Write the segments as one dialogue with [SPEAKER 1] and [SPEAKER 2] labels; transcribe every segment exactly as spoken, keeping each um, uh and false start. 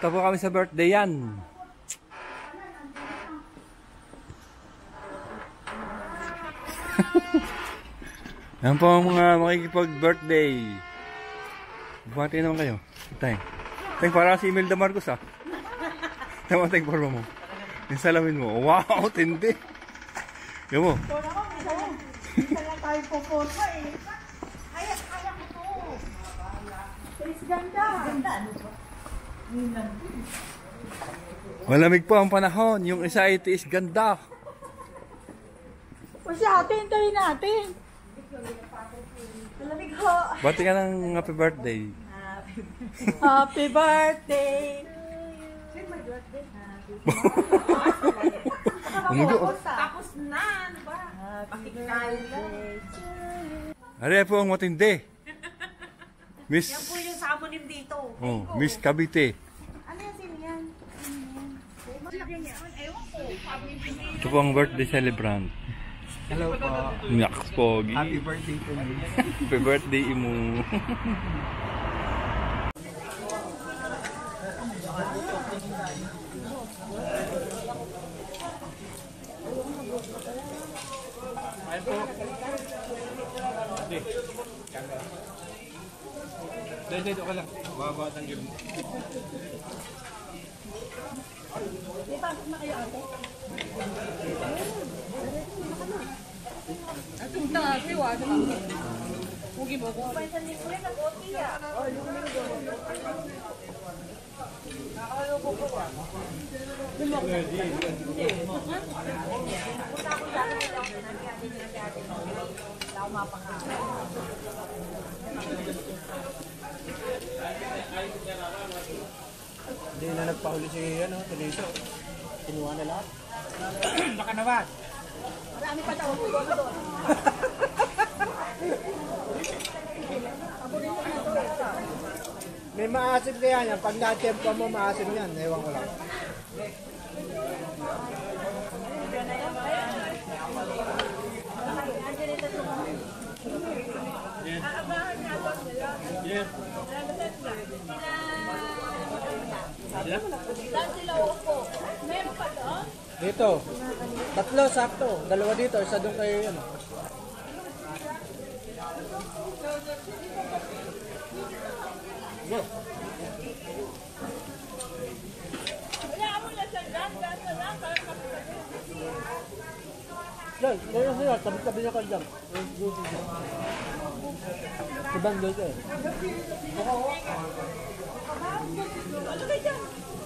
[SPEAKER 1] Punta po kami sa birthday yan. Yan po ang mga makikipag-birthday. Bumati naman kayo. Teng. Teng, para si Imelda Marcos ah. Tama, teng, forma mo. Yung salamin mo. Wow, tindi. Yan mo.
[SPEAKER 2] Ito naman, isa lang. Isa lang tayo po forma eh. Kaya, kaya ko to. Is ganda. Ganda, ano ba?
[SPEAKER 1] Malamig po ang panahon. Yung isa ay tiis ganda.
[SPEAKER 2] Kasi ate, hintayin natin. Malamig ho.
[SPEAKER 1] Bati ka ng happy birthday.
[SPEAKER 2] Happy birthday.
[SPEAKER 1] Umugo.
[SPEAKER 2] Tapos na, ano ba? Happy birthday.
[SPEAKER 1] Ari po ang matindi. Miss.
[SPEAKER 2] Yan po yung samonin dito.
[SPEAKER 1] Oh, Miss Cavite.
[SPEAKER 2] Ano yan, sino yan? Ewan ko.
[SPEAKER 1] Ito po ang birthday celebrant.
[SPEAKER 3] Hello po.
[SPEAKER 1] Naks pogi.
[SPEAKER 3] Happy birthday to me.
[SPEAKER 1] Happy birthday mo.
[SPEAKER 3] Ayun po. Dahil dito ka lang. Babawat ang gilmo.
[SPEAKER 2] Di ba, na kayo ate? At yung tangapi, wala ka. Huwag mo ko. Pansan din ko rin, nag-O T ah. Oo, yung linggo. Nakakalo ko po ah. Lumok. Hindi. Punta ako sa akin, hindi ako nangyari niya dati. Hindi ako mapaka.
[SPEAKER 3] Hindi na nagpahuli si ano, Teliso. Kinuha na lahat. Baka naman.
[SPEAKER 2] Marami pa daw. Doon.
[SPEAKER 3] May maasim kaya yan. Pag na-tempo mo maasim yan. Ewan ko lang. Yes. Dito. Tatlo, sakto. Dalawa dito. Isa doon kayo yan. Go. Yan, yan sila. Tabi-tabi niya ka dyan. Sabang dito eh.
[SPEAKER 2] Ano ba dyan?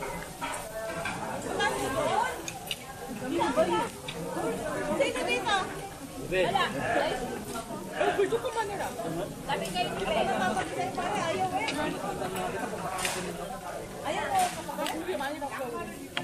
[SPEAKER 2] Sino dito? Wala. Ay, gusto ko man nila. Sabi kayo nila. Ay, napapagsay pare. Ayaw eh. Ayaw eh. Hindi, mali na ko.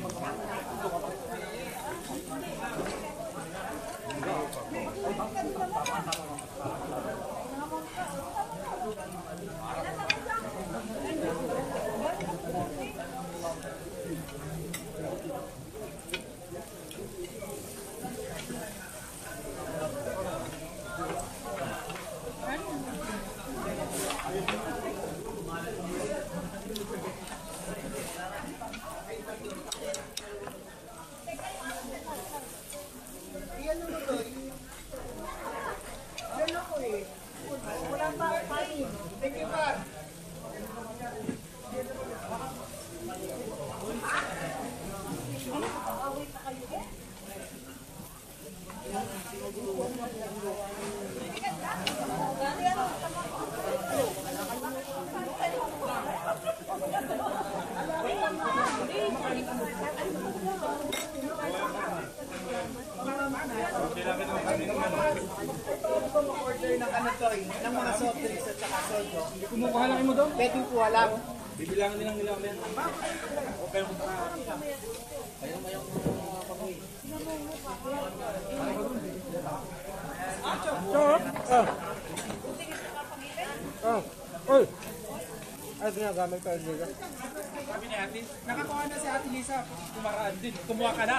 [SPEAKER 3] Order ng ano to, ng mga soft drinks at saka sodo. Kumukuha lang mo doon? Pwedeng kuha lang. Bibilangan nilang nila ulit. Okay mo pa. Ayaw mo yung pamoy. Sarap. Ah. Ah. Oy. Ay, ginagamit ka dito. Sabi ni Ate, nakakuha na si Ate Lisa. Kumaraan din. Kumuha ka na.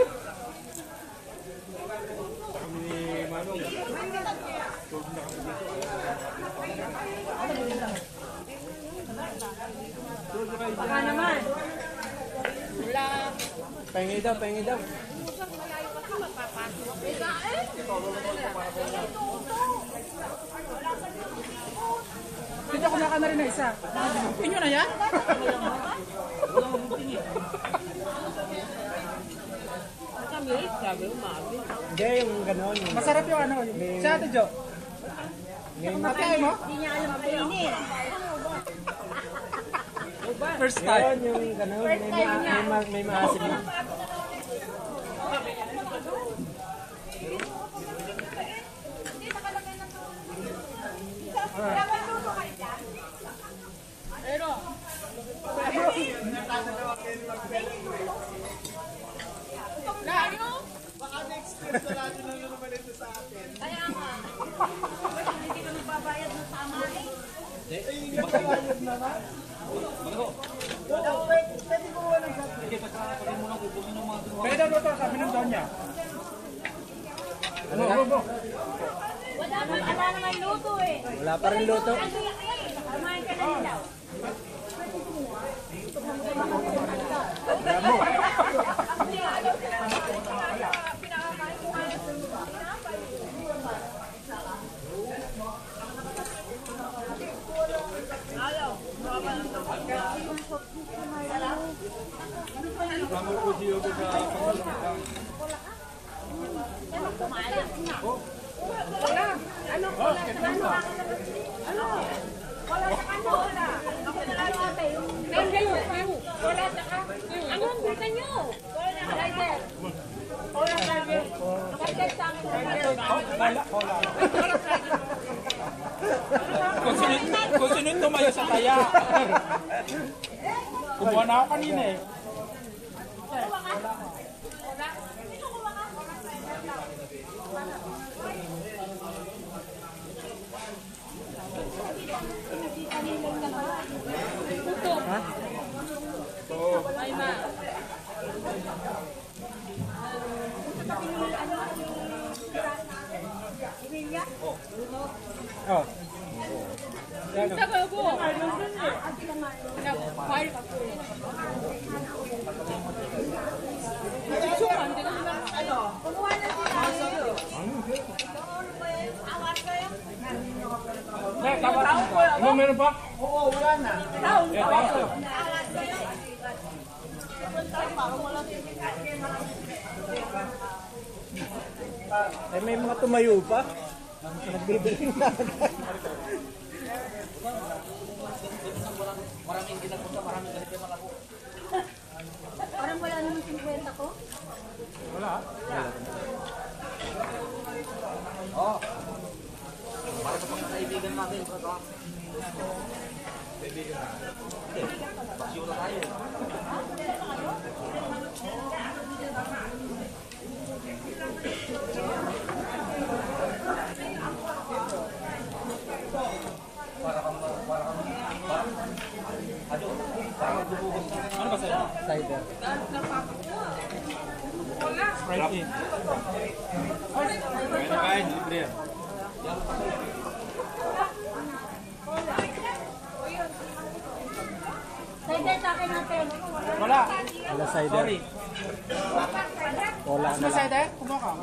[SPEAKER 3] Kami ni Manong.
[SPEAKER 2] Baka naman.
[SPEAKER 3] pahingi daw, pahingi daw. Dito, kumaka na rin na isa. Inyo na yan? Hindi, yung gano'n. Masarap yung ano. Sa ate Jo. Matay mo?
[SPEAKER 2] Hindi niya alam kainin.
[SPEAKER 3] First time. Yung gano'n. May, ma may, may maasim na.
[SPEAKER 2] Pero,
[SPEAKER 3] Baka next year sarado na naman ito sa atin.
[SPEAKER 2] kaya nga, hindi ka magbabayad ng tama eh.
[SPEAKER 3] Ay, hindi ka bayad naman. Pwede mo walang shot. Pwede mo ito, sabi ng Donya. Ano nga?
[SPEAKER 2] Wala naman, wala naman luto eh.
[SPEAKER 3] Wala pa rin luto.
[SPEAKER 2] Kumain ka na nila. Ano ko? Ano? Ano? Wala sa kanola. Ako na lang ate. Kayo, kayo, kayo. Wala sa ka. Ano ang bulta nyo? Wala na. Rider. Wala na. Rider sa akin.
[SPEAKER 3] Wala, wala. Kung sino, kung sino tumayo sa kaya. Kumuha na ako kanina eh. Ha? Oo.
[SPEAKER 2] Ay ma.
[SPEAKER 3] Oh. Yan.
[SPEAKER 2] Sabi ko. Nag-fire ka po. Nagsusukan. Hindi ka naman ano. Kumuha na sila. Awas kayo.
[SPEAKER 3] Eh, tapos. Ano meron pa? Oo, wala na. Eh, tapos. Eh, may mga tumayo pa. Nagbibili na. Maraming ginapunta, maraming ganito yung malabo.
[SPEAKER 2] Parang wala naman sinikwenta ko.
[SPEAKER 3] Wala. Oo. Para sa mga kaibigan natin, bro. Kaibigan natin. Pasyula tayo. Para kang para kang ano? Ano ba sa'yo? Cider. Sprite. Kain na kain, libre yan.
[SPEAKER 2] Cider sa akin natin.
[SPEAKER 3] Wala. Wala cider. Sorry. Wala na lang. Cider? Kumuha ka.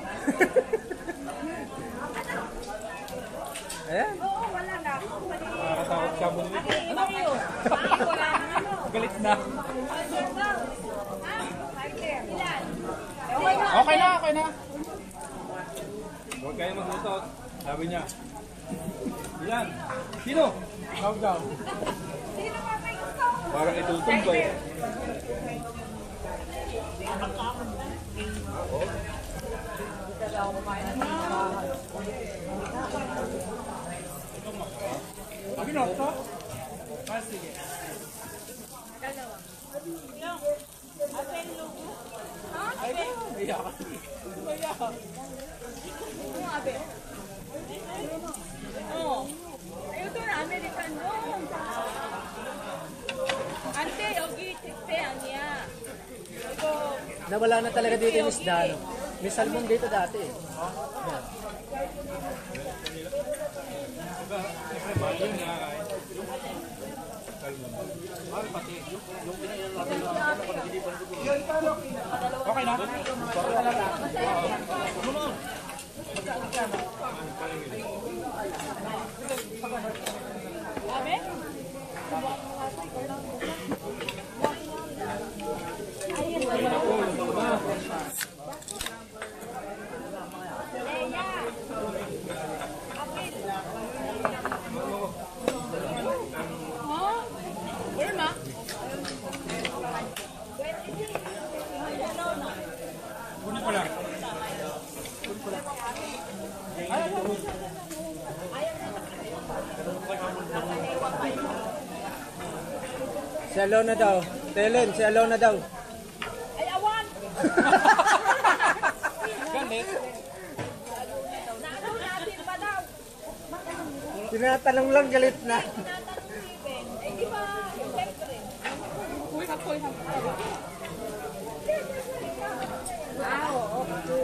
[SPEAKER 3] Ayan.
[SPEAKER 2] Oo, wala na.
[SPEAKER 3] Nakakatakot ka mo.
[SPEAKER 2] Ano yun? Wala na ano.
[SPEAKER 3] Galit na.
[SPEAKER 2] Cider daw. Ha? Cider. Ilan?
[SPEAKER 3] Okay na, okay na. Huwag kayo maglutot. Sabi niya. Ilan? Sino? Gaw gaw.
[SPEAKER 2] Sino pa may gusto?
[SPEAKER 3] Parang itutumbay. Abi na ito? Ah, sige.
[SPEAKER 2] Dalawa. Yung. Apel lugo. Ha?
[SPEAKER 3] Ay, iya ka. Iya ka.
[SPEAKER 2] Yung apel. Oo. Ayun to na, American doon. Ante, yogi, tikte, anya. Ito.
[SPEAKER 3] Nawala na talaga dito yung isda. No? May salmon dito dati. Eh. Yan. Si Alon na daw. Telen, si Alon na daw.
[SPEAKER 2] Ay, awan!
[SPEAKER 3] Ganit.
[SPEAKER 2] Naano natin ba daw?
[SPEAKER 3] Tinatanong lang galit na.
[SPEAKER 2] Eh, di ba, siyempre. Uy, kapoy na. Ah, oo.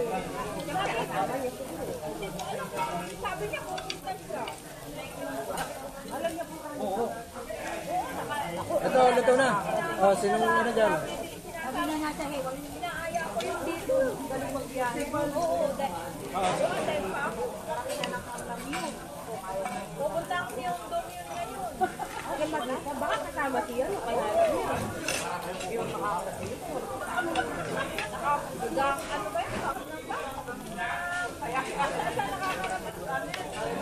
[SPEAKER 2] Sabi niya kung minsan siya. Alam niya po.
[SPEAKER 3] Oo. Ito, luto na. Oh, sinong ano dyan?
[SPEAKER 2] Sabi na nga sa hewan, inaaya ko yung dito. Galing magbiyahe. Oo, dahil dahil pa ako, parang inanakalam yun. Pupunta ako yung doon yun ngayon. Okay, mag-isa. Baka kasama siya, no? Kaya yun. Yung makakasama. Nakapugang, ano ba yun? Kaya kaya nakakarating kami.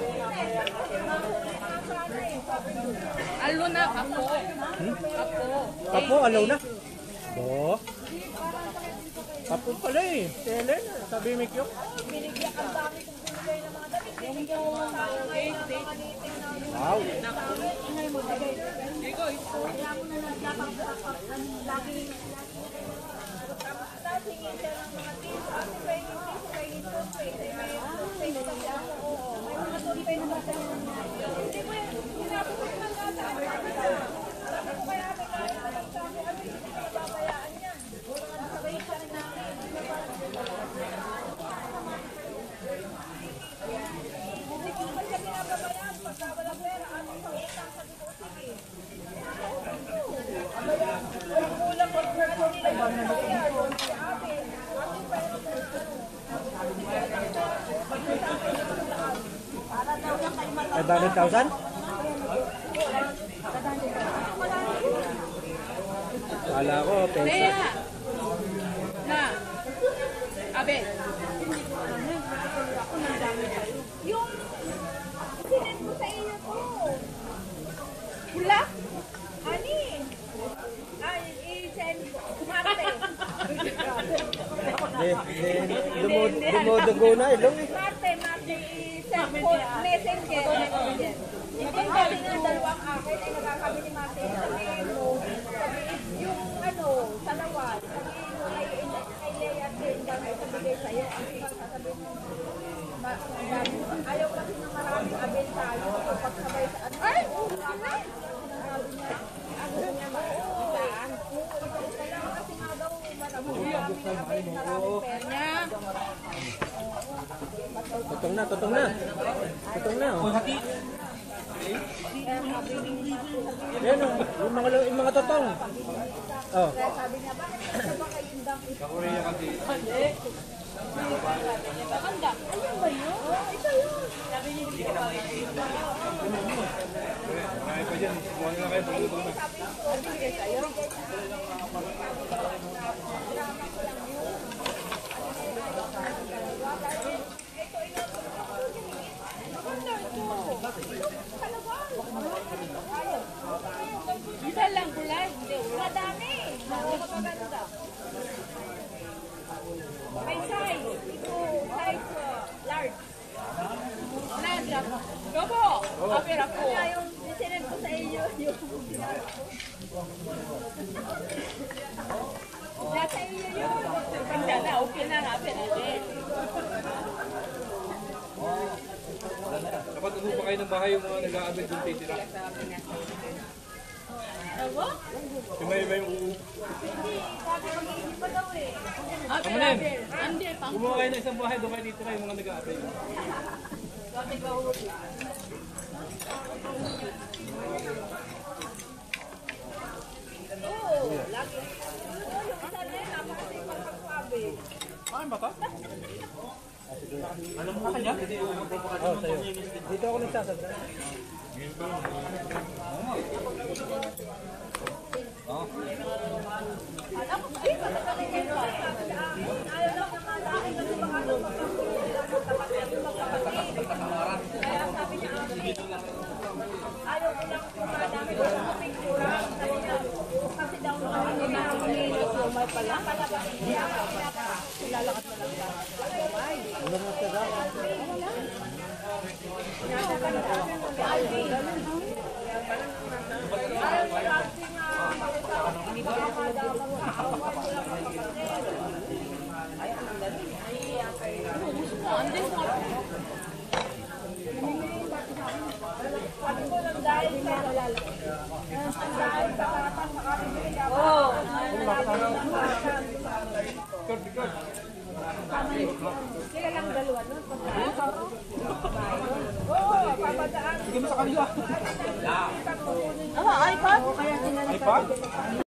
[SPEAKER 2] Alo na, kapo. Kapo.
[SPEAKER 3] Kapo, alaw na. Oo. Kapo pala eh. Telen, sabi Mick yung.
[SPEAKER 2] Binigyan ang dami kong binigay ng mga damit. Binigyan ko sa akin ngayon ng mga meeting na yun.
[SPEAKER 3] Wow.
[SPEAKER 2] Ingay mo, bagay. Iko, ito. Kaya ko na nagpapapapap. Lagi. Tapos hingin siya ng mga tips. Ako pa yung tips, pa yung toothpaste. May toothpaste kasi ako. Oo. May mga toothpaste na siya. Hindi mo yun. Sinabi ko yung mga sabi ko kaya may kaya na sabi, ano yung pinababayaan yan? Sabay siya rin namin. Hindi ko pa siya pinababayaan. Pagka wala pera, ano sa utang, sabi ko, sige. Walang kulang ko na ano nila yung pagkakaya. Yung si ate, ate pera ko. Para daw yan kay Mata.
[SPEAKER 3] five hundred thousand? Kala ko, pesa.
[SPEAKER 2] Lea! Na! Abe! Yung sinend mo sa iyo ko. Pula? Ani? Ay, i-send ko. Marte.
[SPEAKER 3] Di, di, lumod, lumodugo na ilong eh.
[SPEAKER 2] Marte, Marte, i-send ko. Messenger. Messenger. Ito sabi nga dalawang akin ay nagkakabi ni Marte. Sabihin mo, sabihin yung ano, salawan. Sabihin mo kay, kay Lea at Linda na isabigay sa'yo. Ang sasabihin mo, ma- ayaw kasi ng maraming abel tayo kapag sabay sa ano. Ay! Ay! Sabi niya, ang gusto niya makikitaan. Kailangan kasi nga daw maraming abel, maraming pera niya.
[SPEAKER 3] Tutong na, tutong na. Tutong na. Oh. Yan oh, yung mga, yung mga tutong. Oh.
[SPEAKER 2] Kaya sabi niya, bakit ito ba kayo yung dang ito? Bakanda. Ayun ba yun? Oo, ito yun. Sabi niya, hindi ka na may
[SPEAKER 1] Marami pa dyan. Kuha na kayo. Pagluto na.
[SPEAKER 2] bigay sa'yo. Isa lang kulay. Madami. Maganda. May size. Ito, size uh, large. Large ako. Gobo! Kapira ko. Kaya yung sinend ko sa iyo, yung nasa iyo yun. Pagka na, okay na nga, pinagin.
[SPEAKER 1] Dapat ano pa kayo ng bahay yung mga nag-aabel doon titira.
[SPEAKER 2] Ewa?
[SPEAKER 1] Yung may may uu.
[SPEAKER 2] Hindi, sabi ko, hindi pa daw eh.
[SPEAKER 1] Kamu na yun.
[SPEAKER 2] Hindi, pang
[SPEAKER 1] Kumuha kayo ng isang bahay doon kayo titira yung mga nag-aabel.
[SPEAKER 2] Oo, lagi. Oo, yung isa rin, napakasipag pagsabi.
[SPEAKER 1] Saan ba ka? Alam mo ka niya?
[SPEAKER 3] Oh, sa'yo. Dito ako nagsasabda.
[SPEAKER 2] Alam ko, ay, matagaling yun. Ayaw lang naman sa akin kasi baka daw magkakuli lang magkapatid, magkapatid. Kaya sabi niya, ayaw ko lang kung madami ko lang picture. Sabi niya, kasi daw naman yung nakakuli. So, may pala. Palabas niya. Kilala ka na lang ba?
[SPEAKER 3] Ano mo sa daw?
[SPEAKER 2] Oh, sila lang dalawa nun. Oo, papadaan.
[SPEAKER 3] Sige mo sa kanila.
[SPEAKER 2] Ah, iPad?
[SPEAKER 3] iPad?